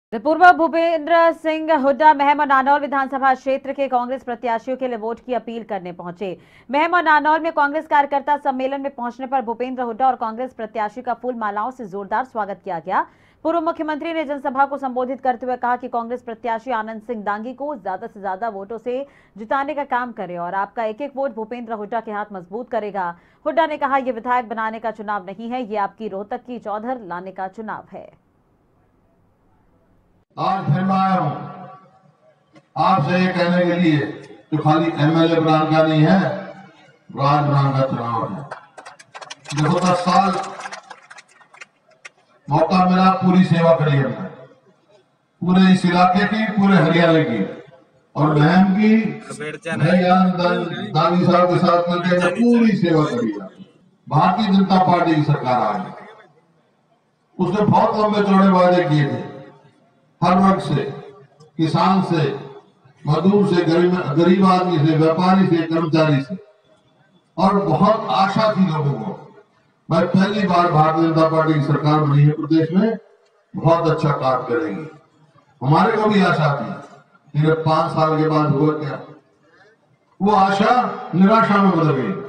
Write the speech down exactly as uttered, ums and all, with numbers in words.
पूर्व भूपेंद्र सिंह हुड्डा महम और नानौर विधानसभा क्षेत्र के कांग्रेस प्रत्याशियों के लिए वोट की अपील करने पहुंचे। महम और नानौर में कांग्रेस कार्यकर्ता सम्मेलन में पहुंचने पर भूपेंद्र हुड्डा और कांग्रेस प्रत्याशी का फूल मालाओं से जोरदार स्वागत किया गया। पूर्व मुख्यमंत्री ने जनसभा को संबोधित करते हुए कहा कि कांग्रेस प्रत्याशी आनंद सिंह दांगी को ज्यादा से ज्यादा वोटों से जिताने का काम करे और आपका एक एक वोट भूपेंद्र हुड्डा के हाथ मजबूत करेगा। हुड्डा ने कहा, यह विधायक बनाने का चुनाव नहीं है, ये आपकी रोहतक की चौधर लाने का चुनाव है। आज फिर मैं आया हूं आपसे ये कहने के लिए तो खाली एमएलए बनाने का नहीं है, राज बनाने का चुनाव है। देखो दस साल मौका मिला, पूरी सेवा करी हमने, पूरे इस इलाके की, पूरे हरियाणा की और महम की दानी साहब के साथ मिलकर पूरी सेवा करी। भारतीय जनता पार्टी की सरकार आ गई, उसने बहुत लंबे चौड़े वादे किए थे, हर वर्ग से, किसान से, मजदूर से, गरीब गरीब आदमी से, व्यापारी से, कर्मचारी से, और बहुत आशा थी लोगों को। मैं पहली बार भारतीय जनता पार्टी की सरकार बनी है प्रदेश में, बहुत अच्छा काम करेगी। हमारे को भी आशा थी, लेकिन पांच साल के बाद हुआ क्या, वो आशा निराशा में बदल गई।